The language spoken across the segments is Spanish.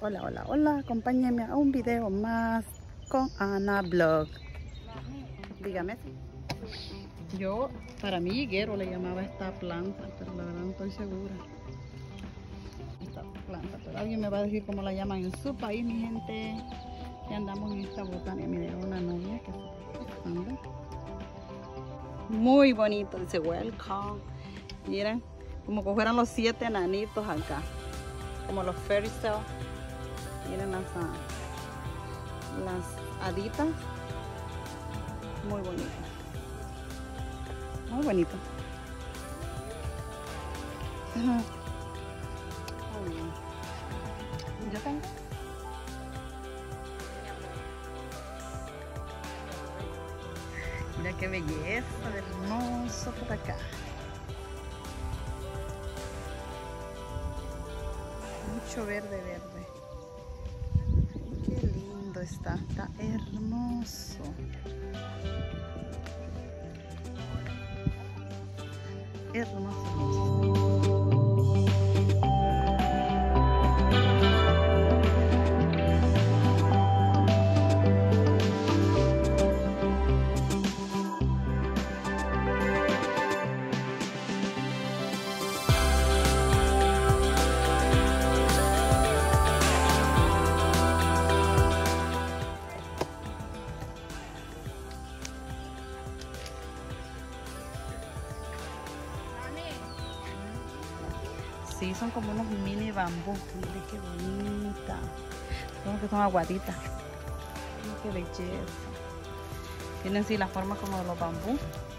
Hola, hola, hola, acompáñenme a un video más con Ana Vlog. Dígame. Yo, para mí, higuero le llamaba esta planta, pero la verdad no estoy segura. Esta planta, pero alguien me va a decir cómo la llaman en su país, mi gente. Ya andamos en esta botánica. Miren, una novia que se anda. Muy bonito, dice welcome. Miren, como que fueran los 7 enanitos acá, como los fairy tale. Miren las haditas, muy bonitas, muy bonito. Yo tengo. Mira qué belleza, hermoso por acá. Mucho verde, verde. Qué lindo está hermoso. Hermoso, hermoso. Sí, son como unos mini bambú. Miren qué bonita. Son que son aguaditas. Miren qué belleza. Tienen así la forma como de los bambú.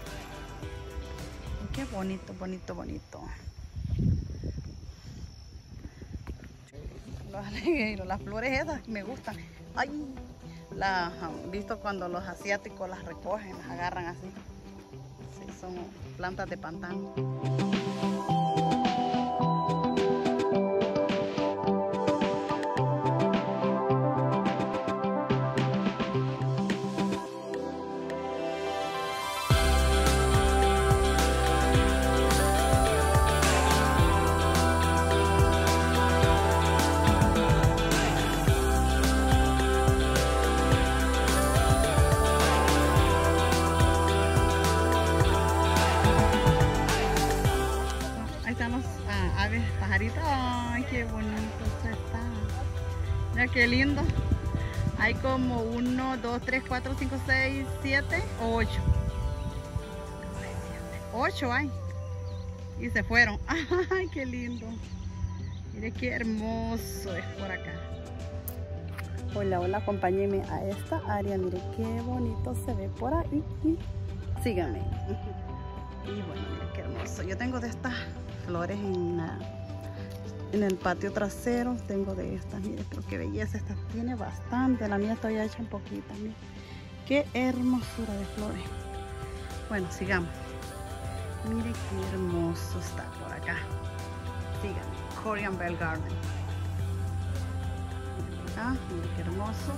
Y qué bonito, bonito, bonito. Las flores esas me gustan. Ay, las han visto cuando los asiáticos las recogen, las agarran así. Sí, son plantas de pantano. Aves, pajaritos, ay, qué bonito está. Mira qué lindo. Hay como 1, 2, 3, 4, 5, 6, 7 o 8. 8 hay. Y se fueron. Ay, qué lindo. Mire qué hermoso es por acá. Hola, hola, acompáñenme a esta área. Mire qué bonito se ve por ahí. Síganme. Y bueno, mire qué hermoso. Yo tengo de estas flores en el patio trasero. Tengo de estas, mire, pero qué belleza. Esta tiene bastante. La mía todavía hecha un poquito. Mire. Qué hermosura de flores. Bueno, sigamos. Mire qué hermoso está por acá. Síganme. Korean Bell Garden. Acá, mire qué hermoso.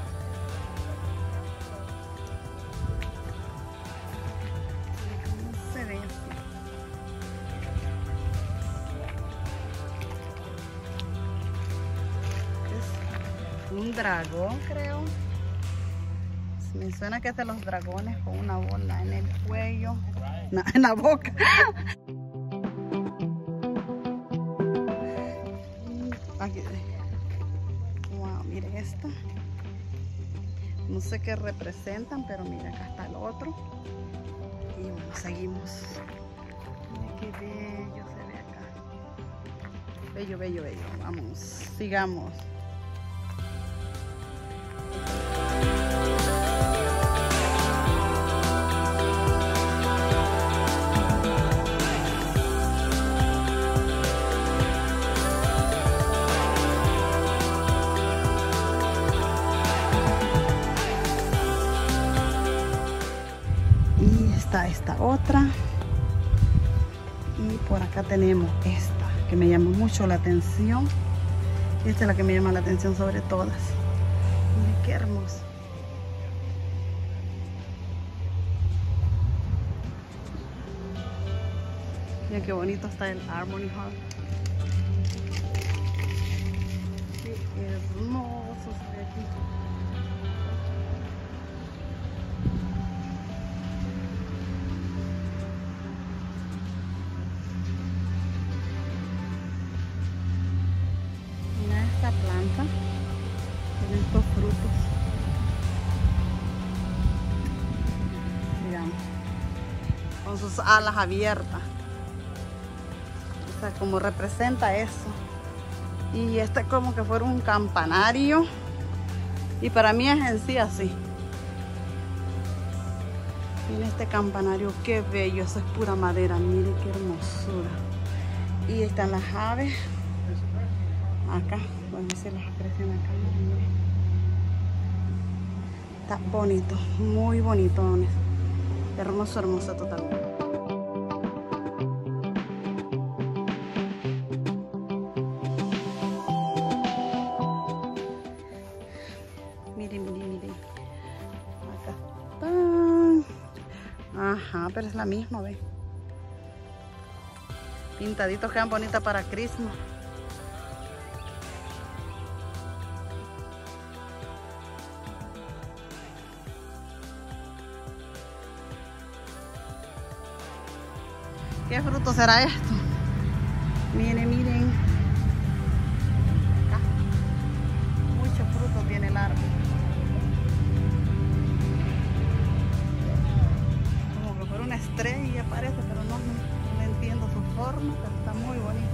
¿Cómo se ve así? Un dragón, creo. Me suena que es de los dragones con una bola en el cuello, en la boca. Aquí. Wow, miren esto. No sé qué representan, pero mira, acá está el otro. Y bueno, seguimos. Mira qué bello se ve acá. Bello, bello, bello. Vamos, sigamos. Está esta otra y por acá tenemos esta que me llama mucho la atención. Esta es la que me llama la atención sobre todas. Miren qué hermoso. Miren qué bonito está el Harmony Hall. Qué hermoso se ve aquí. Mira esta planta, tiene estos frutos. Digamos, con sus alas abiertas. O sea, como representa eso. Y este es como que fuera un campanario. Y para mí es en sí así. Miren este campanario, qué bello. Eso es pura madera. Miren qué hermosura. Y están las aves. Acá. Bueno, se las aprecian acá. Miren. Está bonito. Muy bonito. Hermoso, hermoso totalmente. Miren, miren, miren. Acá está. Ajá, pero es la misma, ¿ves? Pintaditos quedan bonitas para Christmas. ¿Qué fruto será esto? Miren, miren. Acá. Muchos frutos tiene el árbol. Como que fuera una estrella parece, pero no entiendo su forma, pero está muy bonito.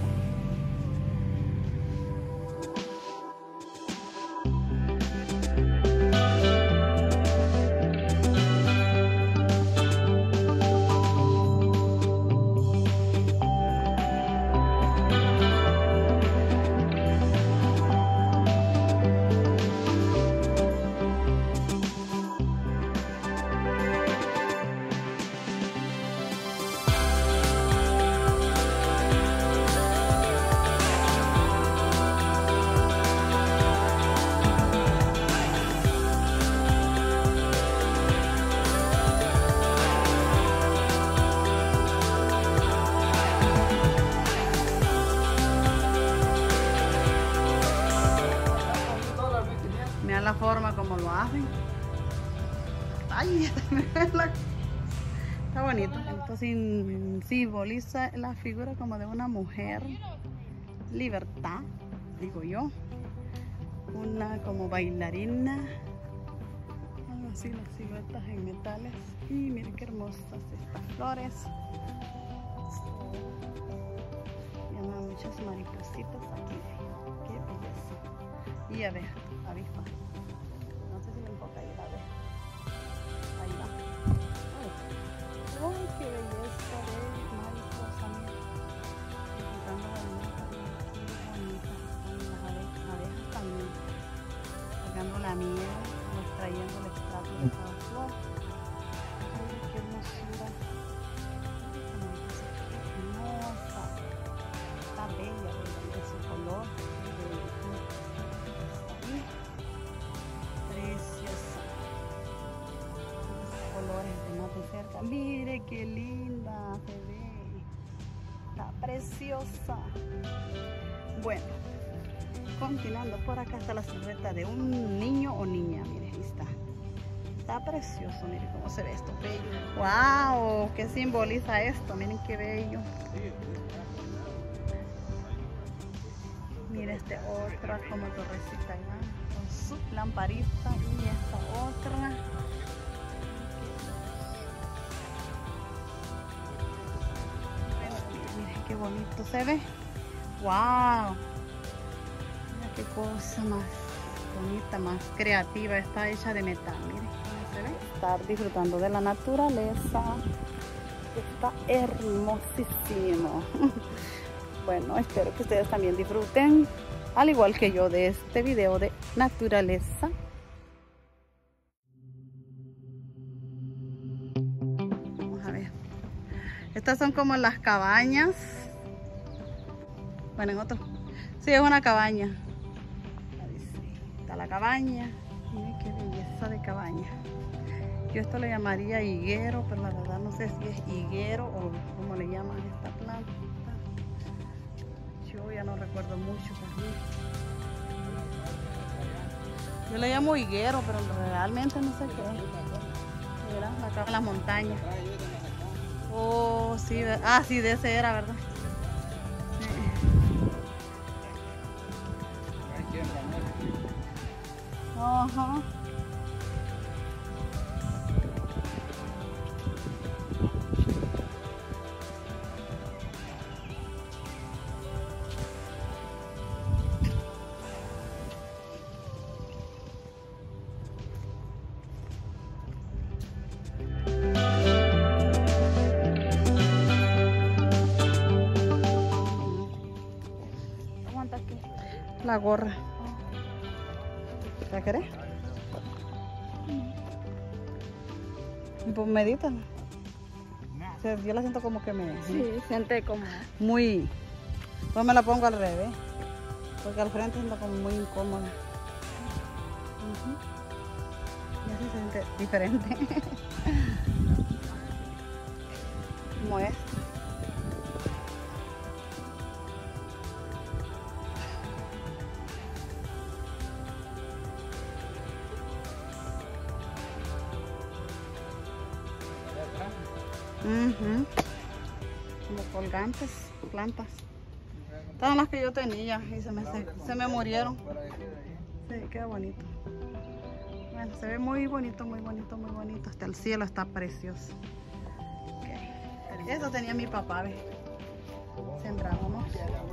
Mira la forma como lo hacen. Ay, está bonito. Esto simboliza la figura como de una mujer. Libertad, digo yo. Una como bailarina. Algo así, las siluetas en metales. Y miren qué hermosas estas flores. Y hay muchas maripositas aquí. Qué belleza. Y abeja, avispa. No sé si le enfoca ahí la abeja. Ahí va. Ay, qué belleza de mariposa. Disfrutando de las abejas también. Sacando la miel, extrayendo el extracto de cada flor. Ay, qué hermosura. Qué hermosa. Está bella, de su color. Preciosa. Los colores de más de cerca. Mire qué linda se ve. Está preciosa. Bueno, continuando por acá está la silueta de un niño o niña. Mire, ahí está. Está precioso. Mire cómo se ve esto. Bello. ¡Wow! ¿Qué simboliza esto? Miren qué bello. Mira este otra como torrecita allá, con su lamparita y esta otra. Mira qué bonito se ve. ¡Wow! Mira qué cosa más bonita, más creativa. Está hecha de metal. Miren cómo se ve. Estar disfrutando de la naturaleza. Está hermosísimo. Bueno, espero que ustedes también disfruten, al igual que yo, de este video de naturaleza. Vamos a ver. Estas son como las cabañas. Bueno, en otro. Sí, es una cabaña. Ahí sí. Está la cabaña. Miren qué belleza de cabaña. Yo esto le llamaría higuero, pero la verdad no sé si es higuero o cómo le llaman esta planta. Yo ya no recuerdo mucho. Yo le llamo higuero, pero realmente no sé qué es. Mira, acá en las montañas. Oh, sí, sí, de ese era, ¿verdad? Sí. Ajá. Aguanta aquí. La gorra. ¿La querés? Y pues medítala. O sea, yo la siento como que me... Sí, siente como... Muy... Pues me la pongo al revés. Porque al frente siento como muy incómoda. Y así se siente diferente. Como es. Como colgantes, plantas. Todas las que yo tenía y se me murieron. Sí, queda bonito. Bueno, se ve muy bonito, muy bonito, muy bonito. Hasta el cielo está precioso. Okay. Eso tenía mi papá, ¿ves? Sembrábamos.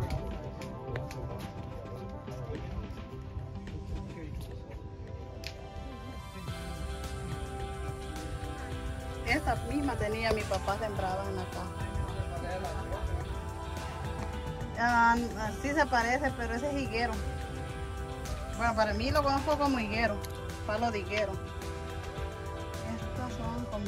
Esta misma tenía mi papá sembrada en la casa. Sí se parece, pero ese es higuero. Bueno, para mí lo conozco como higuero, palo de higuero. Estos son como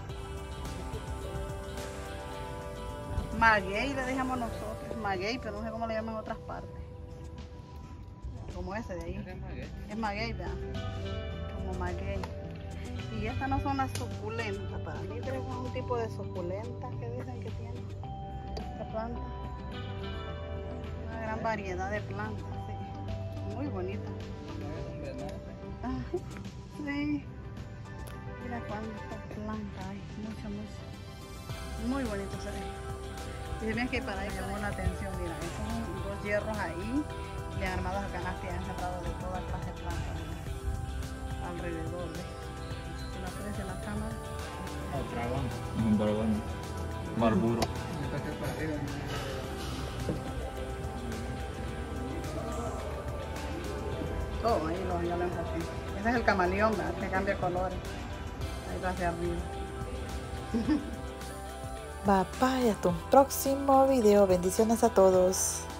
maguey, le dejamos nosotros, maguey, pero no sé cómo le llaman en otras partes. Como ese de ahí. Es maguey, ¿verdad? Como maguey. Y estas no son las suculentas, para mí creo que es un tipo de suculenta que dicen que tiene esta planta. Una gran variedad de plantas, sí. Muy bonita. Sí. Mira cuánta planta hay, mucha. Muy bonito se ve. Y se me que para ahí llamó la atención, mira, son dos hierros ahí, bien armados a canasta y han sembrado de toda clase de plantas, mira, alrededor de. Si la aparece la cámara. Un dragón. Marlboro. Oh, ahí ya lo enfoqué. Ese es el camaleón, ¿verdad? Que cambia colores. Ahí va hacia arriba. Bye bye, hasta un próximo video. Bendiciones a todos.